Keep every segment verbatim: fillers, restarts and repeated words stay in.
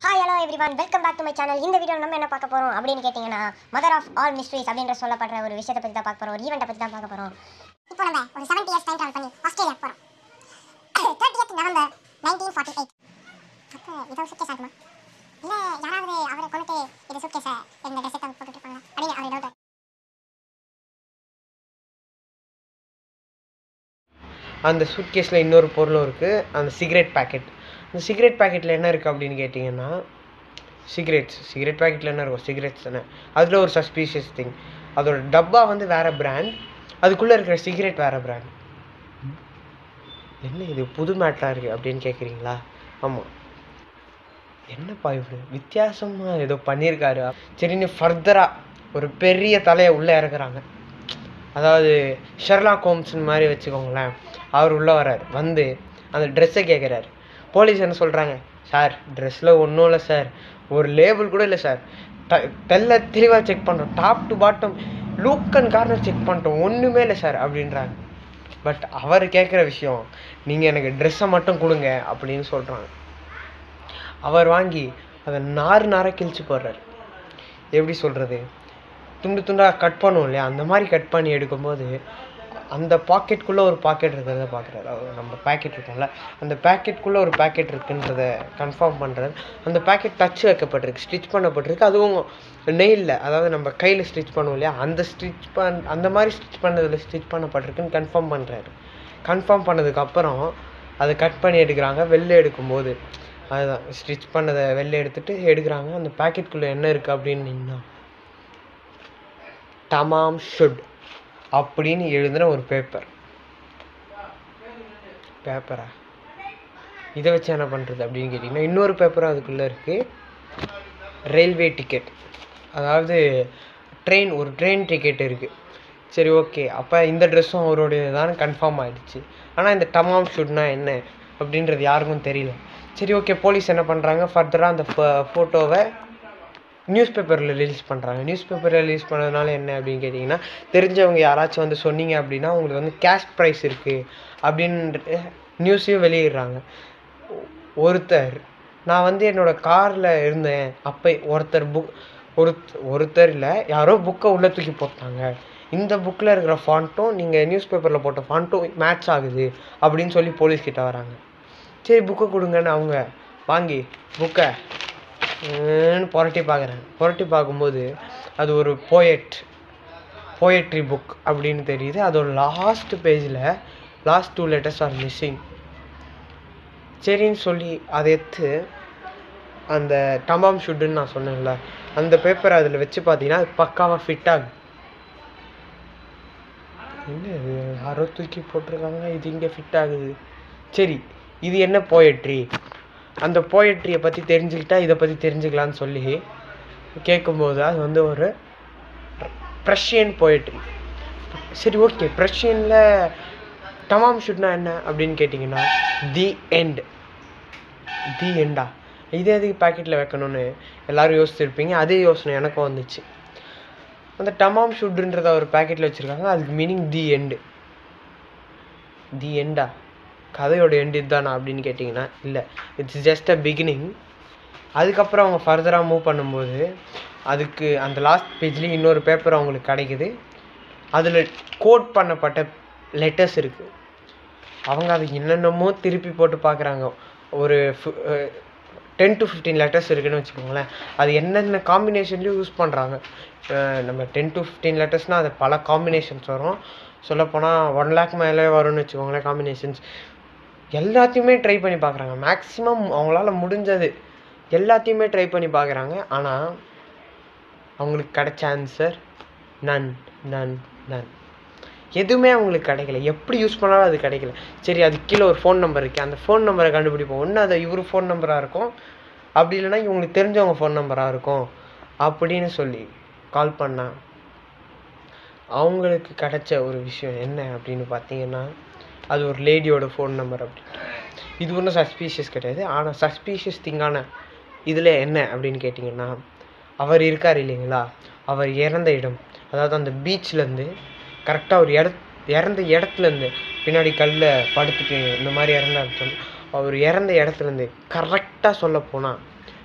Hi, hello everyone. Welcome back to my channel. இந்த வீடியோல நம்ம என்ன பார்க்க போறோம் அப்படினு கேட்டிங்கனா mother of all mysteries அப்படிங்கற சொல்லப்படுற ஒரு விஷயத்தை பத்தி தான் பார்க்க போறோம். ஒரு ஈவென்ட் பத்தி தான் பார்க்க போறோம். இப்போ நம்ம ஒரு seventy years time travel பண்ணி ஆஸ்திரேலியா போறோம். thirtieth November nineteen forty-eight. அப்ப இது சுக்கேஸ் ஆகுமா? இல்ல யாராவது அவரை கொன்னுட்டு இது சுக்கேஸை இந்த ட்ரெஸ்ஸை தான் போட்டுட்டு இருப்பாங்க அப்படினு அவரே டவுட். அந்த சூட்கேஸில் இன்னொரு பொருளும் இருக்குது, அந்த சிகரெட் பேக்கெட். அந்த சிகரெட் பேக்கெட்டில் என்ன இருக்குது அப்படின்னு கேட்டிங்கன்னா, சிகரெட்ஸ் சிகரெட் பேக்கெட்டில் என்ன இருக்கும்? சிகரெட்ஸ் தானே. அதில் ஒரு சஸ்பீஷியஸ் திங், அதோட டப்பா வந்து வேறு பிராண்ட், அதுக்குள்ளே இருக்கிற சிகரெட் வேறு பிராண்ட். என்ன இது புது மேட்டாக இருக்குது அப்படின்னு கேட்குறீங்களா? ஆமாம், என்னப்பா இப்படி வித்தியாசமாக ஏதோ பண்ணியிருக்காரு. சரின்னு ஃபர்தராக ஒரு பெரிய தலையை உள்ளே இறக்குறாங்க. அதாவது ஷெர்லாக் ஹோம்ஸ் மாதிரி வச்சுக்கோங்களேன். அவர் உள்ளே வர்றார், வந்து அந்த ட்ரெஸ்ஸை கேட்குறாரு. போலீஸ் என்ன சொல்கிறாங்க? சார் ட்ரெஸ்ஸில் ஒன்றும் இல்லை சார், ஒரு லேபிள் கூட இல்லை சார், ட தெல்ல தெளிவாக செக் பண்ணுறோம், top to bottom look and corner check பண்ணிட்டோம், ஒன்றுமே இல்லை சார் அப்படின்றாங்க. பட் அவர் கேட்குற விஷயம், நீங்கள் எனக்கு ட்ரெஸ்ஸை மட்டும் கொடுங்க அப்படின்னு சொல்கிறாங்க. அவர் வாங்கி அதை நார் நாரை கிழிச்சு போடுறாரு. எப்படி சொல்கிறது, துண்டு துண்டாக கட் பண்ணுவோம் இல்லையா, அந்த மாதிரி கட் பண்ணி எடுக்கும்போது அந்த பாக்கெட்டுக்குள்ளே ஒரு பாக்கெட் இருக்கிறத பார்க்குறாரு. அவர் நம்ம பேக்கெட் இருக்கோம்ல, அந்த பேக்கெட்டுக்குள்ளே ஒரு பேக்கெட் இருக்குன்றத கன்ஃபார்ம் பண்ணுறாரு. அந்த பேக்கெட் டச் வைக்கப்பட்டிருக்கு, ஸ்டிச் பண்ணப்பட்டிருக்கு. அதுவும் நெயிலில், அதாவது நம்ம கையில் ஸ்டிச் பண்ணுவோம் இல்லையா, அந்த ஸ்டிச் பண் அந்த மாதிரி ஸ்டிச் பண்ணதில் ஸ்டிச் பண்ணப்பட்டிருக்குன்னு கன்ஃபார்ம் பண்ணுறாரு. கன்ஃபார்ம் பண்ணதுக்கப்புறம் அதை கட் பண்ணி எடுக்கிறாங்க. வெளில எடுக்கும்போது அதுதான் ஸ்டிச் பண்ணதை வெளில எடுத்துகிட்டு எடுக்கிறாங்க. அந்த பேக்கெட்டுக்குள்ளே என்ன இருக்குது அப்படின்னா, தமாம் ஷுட் அப்படின்னு எழுதுன ஒரு பேப்பர். பேப்பரா இதை வச்சு என்ன பண்ணுறது அப்படின்னு கேட்டிங்கன்னா, இன்னொரு பேப்பரும் அதுக்குள்ளே இருக்குது. ரயில்வே டிக்கெட், அதாவது ட்ரெயின், ஒரு ட்ரெயின் டிக்கெட் இருக்குது. சரி, ஓகே, அப்போ இந்த ட்ரெஸ்ஸும் அவருடைய தான் கன்ஃபார்ம் ஆகிடுச்சு. ஆனால் இந்த தமாம் ஷுட்னா என்ன அப்படின்றது யாருக்கும் தெரியல. சரி, ஓகே, போலீஸ் என்ன பண்ணுறாங்க, ஃபர்தராக அந்த ஃபோட்டோவை நியூஸ் பேப்பரில் ரிலீஸ் பண்ணுறாங்க. நியூஸ் பேப்பரில் ரிலீஸ் பண்ணதுனால என்ன அப்படின்னு கேட்டிங்கன்னா, தெரிஞ்சவங்க யாராச்சும் வந்து சொன்னீங்க அப்படின்னா உங்களுக்கு வந்து கேஷ் ப்ரைஸ் இருக்குது அப்படின்ற நியூஸையும் வெளியிடுறாங்க. ஒருத்தர், நான் வந்து என்னோடய காரில் இருந்தேன், அப்போ ஒருத்தர் புக் ஒரு ஒருத்தர் இல்லை யாரோ புக்கை உள்ளே தூக்கி போட்டாங்க, இந்த புக்கில் இருக்கிற ஃபாண்ட்டும் நீங்கள் நியூஸ் பேப்பரில் போட்ட ஃபாண்ட்டும் மேட்ச் ஆகுது அப்படின்னு சொல்லி போலீஸ்கிட்ட வராங்க. சரி, புக்கை கொடுங்கன்னு அவங்க வாங்கி புக்கை புரட்டி பார்க்குறேன். புரட்டி பார்க்கும்போது அது ஒரு போயட் போயட்ரி புக் அப்படின்னு தெரியுது. அதோட லாஸ்ட் பேஜில் last two letters are missing. சரின்னு சொல்லி அதை எடுத்து அந்த தமாம் ஷுட்டுன்னு நான் சொன்னேன்ல, அந்த பேப்பரை அதில் வச்சு பார்த்தீங்கன்னா அது பக்காவாக ஃபிட் ஆகுது. என்ன இது யாரோ தூக்கி போட்டிருக்காங்க, இது இங்கே ஃபிட் ஆகுது. சரி, இது என்ன போயட்ரி, அந்த போயட்ரியை பற்றி தெரிஞ்சுக்கிட்டா இதை பற்றி தெரிஞ்சுக்கலான்னு சொல்லி கேட்கும்போது அது வந்து ஒரு ப்ரஷியன் போயட்ரி. சரி, ஓகே, ப்ரஷியனில் தமாம் ஷுட்னா என்ன அப்படின்னு கேட்டிங்கன்னா, தி எண்ட். தி எண்டா, இதே எதுக்கு பேக்கெட்டில் வைக்கணும்னு எல்லோரும் யோசிச்சிருப்பீங்க. அதே யோசனை எனக்கும் வந்துச்சு. அந்த தமாம் ஷுட்ன்றத ஒரு பேக்கெட்டில் வச்சுருக்காங்க, அதுக்கு மீனிங் தி எண்டு. தி எண்டா, கதையோட எண்டு இதுதானா அப்படின்னு கேட்டிங்கன்னா இல்லை, இட்ஸ் ஜஸ்ட் அ பிகினிங். அதுக்கப்புறம் அவங்க ஃபர்தராக மூவ் பண்ணும்போது அதுக்கு அந்த லாஸ்ட் பேஜ்லேயும் இன்னொரு பேப்பர் அவங்களுக்கு கிடைக்குது. அதில் கோட் பண்ணப்பட்ட லெட்டர்ஸ் இருக்குது. அவங்க அது என்னென்னமோ திருப்பி போட்டு பார்க்குறாங்க. ஒரு டென் டு ஃபிஃப்டீன் லெட்டர்ஸ் இருக்குதுன்னு வச்சுக்கோங்களேன். அது என்னென்ன காம்பினேஷன்லேயும் யூஸ் பண்ணுறாங்க. நம்ம டென் டு ஃபிஃப்டீன் லெட்டர்ஸ்னால் அது பல காம்பினேஷன்ஸ் வரும். சொல்லப்போனால் ஒன் லேக் மேலே வரும்னு வச்சுக்கோங்களேன் காம்பினேஷன்ஸ். எல்லாத்தையுமே ட்ரை பண்ணி பார்க்குறாங்க. மேக்ஸிமம் அவங்களால முடிஞ்சது எல்லாத்தையுமே ட்ரை பண்ணி பார்க்குறாங்க. ஆனால் அவங்களுக்கு கிடைச்ச ஆன்சர் நன் நன் நன். எதுவுமே அவங்களுக்கு கிடைக்கல. எப்படி யூஸ் பண்ணாலும் அது கிடைக்கல. சரி, அது கீழே ஒரு ஃபோன் நம்பர் இருக்குது, அந்த ஃபோன் நம்பரை கண்டுபிடிப்போம். ஒன்று அது இவர் ஃபோன் நம்பராக இருக்கும், அப்படி இல்லைன்னா இவங்களுக்கு தெரிஞ்சவங்க ஃபோன் நம்பராக இருக்கும் அப்படின்னு சொல்லி கால் பண்ணால் அவங்களுக்கு கிடைச்ச ஒரு விஷயம் என்ன அப்படின்னு பார்த்தீங்கன்னா, அது ஒரு லேடியோட ஃபோன் நம்பர் அப்படின்ட்டு. இது ஒன்றும் சஸ்பீஷியஸ் கிடையாது. ஆனால் சஸ்பீஷியஸ் திங்கான இதில் என்ன அப்படின்னு கேட்டிங்கன்னா, அவர் இருக்கார் இல்லைங்களா, அவர் இறந்த இடம், அதாவது அந்த பீச்லேருந்து கரெக்டாக ஒரு இட இறந்த இடத்துலேருந்து பின்னாடி கல்லில் படுத்துட்டு இந்த மாதிரி இறந்தாரு. அவர் இறந்த இடத்துலேருந்து கரெக்டாக சொல்ல போனால்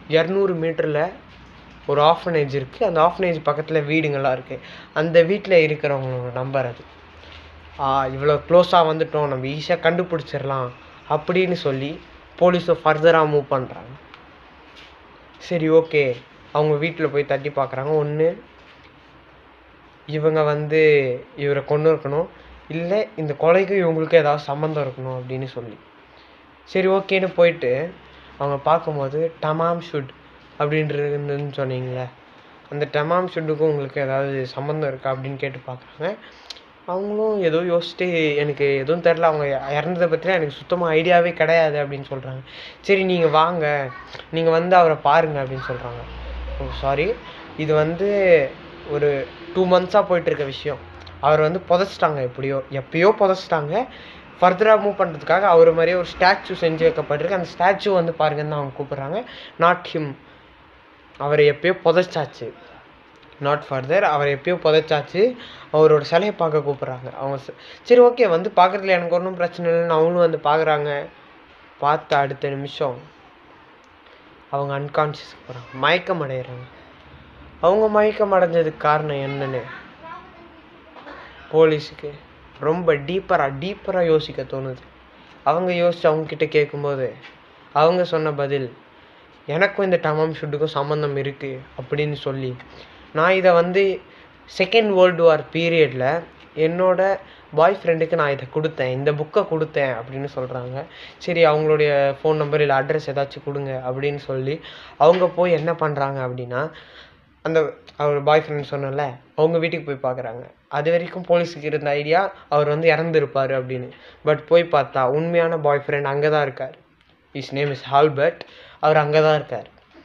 இரநூறு மீட்டரில் ஒரு ஆஃபனேஜ் இருக்குது. அந்த ஆஃபனேஜ் பக்கத்தில் வீடுங்கள்லாம் இருக்குது. அந்த வீட்டில் இருக்கிறவங்களோட நம்பர் அது. இவ்வளோ க்ளோஸாக வந்துட்டோம், நம்ம ஈஸியாக கண்டுபிடிச்சிடலாம் அப்படின்னு சொல்லி போலீஸை ஃபர்தராக மூவ் பண்ணுறாங்க. சரி, ஓகே. அவங்க வீட்டில் போய் தட்டி பார்க்குறாங்க. ஒன்று, இவங்க வந்து இவரை கொண்டு இருக்கணும், இல்லை இந்த கொலைக்கும் இவங்களுக்கும் ஏதாவது சம்மந்தம் இருக்கணும் அப்படின்னு சொல்லி. சரி, ஓகேன்னு போயிட்டு அவங்க பார்க்கும்போது டமாம் ஷுட் அப்படின்றதுன்னு சொன்னீங்களே, அந்த டமாம் ஷுட்டுக்கும் உங்களுக்கு ஏதாவது சம்மந்தம் இருக்கா அப்படின்னு கேட்டு பார்க்குறாங்க. அவங்களும் ஏதோ யோசிச்சுட்டு எனக்கு எதுவும் தெரில, அவங்க இறந்ததை பற்றிலாம் எனக்கு சுத்தமாக ஐடியாவே கிடையாது அப்படின்னு சொல்கிறாங்க. சரி, நீங்கள் வாங்க, நீங்கள் வந்து அவரை பாருங்கள் அப்படின்னு சொல்கிறாங்க. ஓ சாரி, இது வந்து ஒரு டூ மந்த்ஸாக போயிட்டுருக்க விஷயம். அவர் வந்து புதைச்சிட்டாங்க, எப்படியோ எப்பயோ புதைச்சிட்டாங்க. ஃபர்தராக மூவ் பண்ணுறதுக்காக அவர் மாதிரியே ஒரு ஸ்டாச்சு செஞ்சு வைக்கப்பட்டிருக்கு. அந்த ஸ்டாச்சு வந்து பாருங்கன்னு அவங்க கூப்பிட்றாங்க. நாட் ஹிம், அவரை எப்பயோ புதைச்சாச்சு. நாட் ஃபர்தர், அவர் எப்பயோ புதைச்சாச்சு. அவரோட சிலையை பார்க்க கூப்பிட்றாங்க அவங்க. சரி, ஓகே, வந்து பார்க்குறதுல எனக்கு ஒன்றும் பிரச்சனை இல்லைன்னு அவங்களும் வந்து பார்க்குறாங்க. பார்த்த அடுத்த நிமிஷம் அவங்க அன்கான்ஷியஸ்க்கு போகிறாங்க, மயக்கம் அடைகிறாங்க. அவங்க மயக்கம் அடைஞ்சதுக்கு காரணம் என்னன்னு போலீஸுக்கு ரொம்ப டீப்பராக டீப்பராக யோசிக்க தோணுது. அவங்க யோசிச்சு அவங்கக்கிட்ட கேட்கும்போது அவங்க சொன்ன பதில், எனக்கும் இந்த டமாம் ஷுட்டுக்கும் சம்மந்தம் இருக்குது அப்படின்னு சொல்லி, நான் இதை வந்து செகண்ட் வேர்ல்டு வார் பீரியடில் என்னோட பாய் ஃப்ரெண்டுக்கு நான் இதை கொடுத்தேன், இந்த புக்கை கொடுத்தேன் அப்படின்னு சொல்கிறாங்க. சரி, அவங்களுடைய ஃபோன் நம்பர் இல்லை அட்ரஸ் ஏதாச்சும் கொடுங்க அப்படின்னு சொல்லி அவங்க போய் என்ன பண்ணுறாங்க அப்படின்னா, அந்த அவர் பாய் ஃப்ரெண்ட் சொன்னல அவங்க வீட்டுக்கு போய் பார்க்குறாங்க. அது வரைக்கும் போலீஸுக்கு இருந்த ஐடியா அவர் வந்து இறந்துருப்பார் அப்படின்னு. பட் போய் பார்த்தா உண்மையான பாய் ஃப்ரெண்ட் அங்கே தான் இருக்கார். Is name is Albert. அவர் அங்கே தான் இருக்கார்.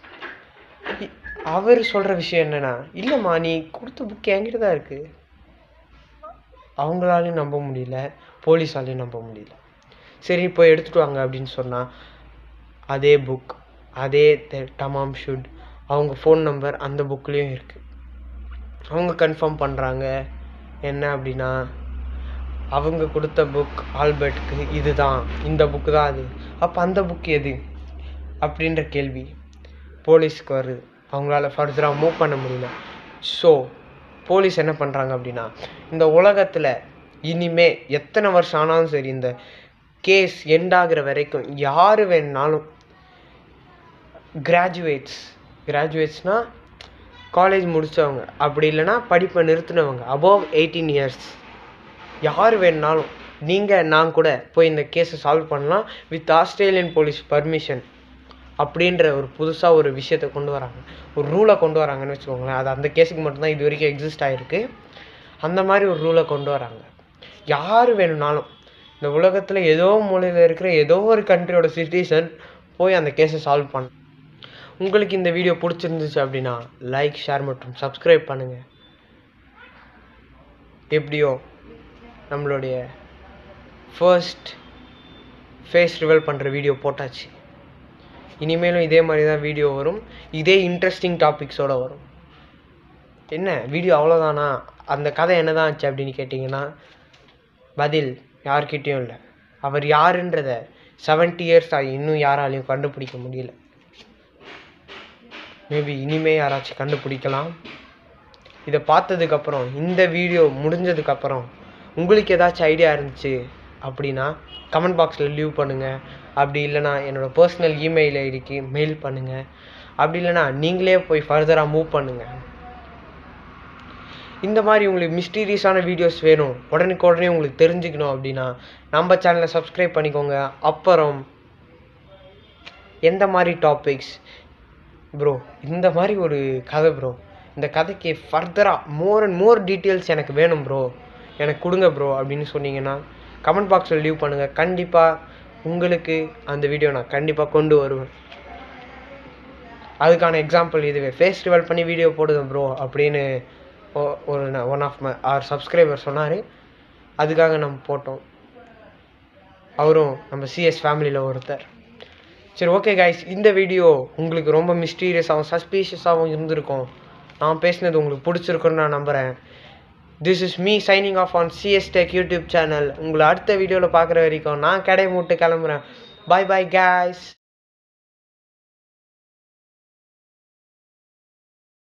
அவர் சொல்கிற விஷயம் என்னென்னா, இல்லைம்மா நீ கொடுத்த புக் என்கிட்ட தான் இருக்குது. அவங்களாலையும் நம்ப முடியல, போலீஸாலையும் நம்ப முடியல. சரி, இப்போ எடுத்துகிட்டு வாங்க அப்படின்னு சொன்னால் அதே புக், அதே டமாம் ஷுட், அவங்க ஃபோன் நம்பர் அந்த புக்லேயும் இருக்குது. அவங்க கன்ஃபார்ம் பண்ணுறாங்க என்ன அப்படின்னா, அவங்க கொடுத்த புக் ஆல்பர்ட்டுக்கு இது தான், இந்த புக்கு தான் அது. அப்போ அந்த புக் எது அப்படின்ற கேள்வி போலீஸ்க்கு வருது. அவங்களால ஃபர்தராக மூவ் பண்ண முடியல. ஸோ போலீஸ் என்ன பண்ணுறாங்க அப்படின்னா, இந்த உலகத்தில் இனிமே எத்தனை வருஷம் ஆனாலும் சரி, இந்த கேஸ் எண்ட் ஆகிற வரைக்கும் யார் வேணுனாலும் கிராஜுவேட்ஸ் கிராஜுவேட்ஸ்னால் காலேஜ் முடித்தவங்க, அப்படி இல்லைனா படிப்பை நிறுத்தினவங்க, அபோவ் எயிட்டீன் இயர்ஸ், யார் வேணுனாலும் நீங்கள் நான் கூட போய் இந்த கேஸை சால்வ் பண்ணலாம் வித் ஆஸ்திரேலியன் போலீஸ் பர்மிஷன் அப்படின்ற ஒரு புதுசாக ஒரு விஷயத்தை கொண்டு வராங்க, ஒரு ரூலை கொண்டு வராங்கன்னு வச்சுக்கோங்களேன். அது அந்த கேஸுக்கு மட்டும்தான் இது வரைக்கும் எக்ஸிஸ்ட் ஆகிருக்கு. அந்த மாதிரி ஒரு ரூலை கொண்டு வராங்க. யார் வேணும்னாலும் இந்த உலகத்தில் ஏதோ மூலையில் இருக்கிற ஏதோ ஒரு கண்ட்ரியோட சிட்டிசன் போய் அந்த கேஸை சால்வ் பண்ண. உங்களுக்கு இந்த வீடியோ பிடிச்சிருந்துச்சு அப்படின்னா லைக், ஷேர் மற்றும் சப்ஸ்கிரைப் பண்ணுங்கள். எப்படியோ நம்மளுடைய ஃபர்ஸ்ட் ஃபேஸ் ரிவீல் பண்ணுற வீடியோ போட்டாச்சு. இனிமேலும் இதே மாதிரி தான் வீடியோ வரும், இதே இன்ட்ரெஸ்டிங் டாபிக்ஸோடு வரும். என்ன வீடியோ அவ்வளோதானா, அந்த கதை என்ன தான் ஆச்சு அப்படின்னு கேட்டிங்கன்னா பதில் யார்கிட்டையும் இல்லை. அவர் யாருன்றத செவன்ட்டி இயர்ஸ் ஆகி இன்னும் யாராலையும் கண்டுபிடிக்க முடியல. மேபி இனிமே யாராச்சும் கண்டுபிடிக்கலாம். இதை பார்த்ததுக்கப்புறம், இந்த வீடியோ முடிஞ்சதுக்கப்புறம் உங்களுக்கு ஏதாச்சும் ஐடியா இருந்துச்சு அப்படின்னா கமெண்ட் பாக்ஸில் லீவ் பண்ணுங்கள். அப்படி இல்லைனா என்னோடய பர்சனல் இமெயில் ஐடிக்கு மெயில் பண்ணுங்கள். அப்படி இல்லைனா நீங்களே போய் ஃபர்தராக மூவ் பண்ணுங்கள். இந்த மாதிரி உங்களுக்கு மிஸ்டீரியஸான வீடியோஸ் வேணும், உடனுக்கு உடனே உங்களுக்கு தெரிஞ்சுக்கணும் அப்படின்னா நம்ம சேனலை சப்ஸ்கிரைப் பண்ணிக்கோங்க. அப்புறம் எந்த மாதிரி டாபிக்ஸ் ப்ரோ, இந்த மாதிரி ஒரு கதை ப்ரோ, இந்த கதைக்கு ஃபர்தராக மோர் அண்ட் மோர் டீட்டெயில்ஸ் எனக்கு வேணும் ப்ரோ, எனக்கு கொடுங்க ப்ரோ அப்படின்னு சொன்னீங்கன்னா கமெண்ட் பாக்ஸில் லீவ் பண்ணுங்கள். கண்டிப்பாக உங்களுக்கு அந்த வீடியோ நான் கண்டிப்பாக கொண்டு வருவேன். அதுக்கான எக்ஸாம்பிள் இதுவே, ஃபேஸ் ரிவீல் பண்ணி வீடியோ போடுங்க ப்ரோ அப்படின்னு ஒரு one of my are subscriber சொன்னார். அதுக்காக நம்ம போட்டோம். அவரும் நம்ம சிஎஸ் ஃபேமிலியில் ஒருத்தர். சரி, ஓகே கைஸ், இந்த வீடியோ உங்களுக்கு ரொம்ப மிஸ்டீரியஸாகவும் சஸ்பீஷியஸாகவும் இருந்திருக்கும். நான் பேசினது உங்களுக்கு பிடிச்சிருக்குன்னு நான் நம்புகிறேன். This is me signing off on CS tech YouTube channel. உங்களை அடுத்த வீடியோவில் பார்க்குற வரைக்கும் நான் கடை மூட்டு கிளம்புறேன். Bye bye guys.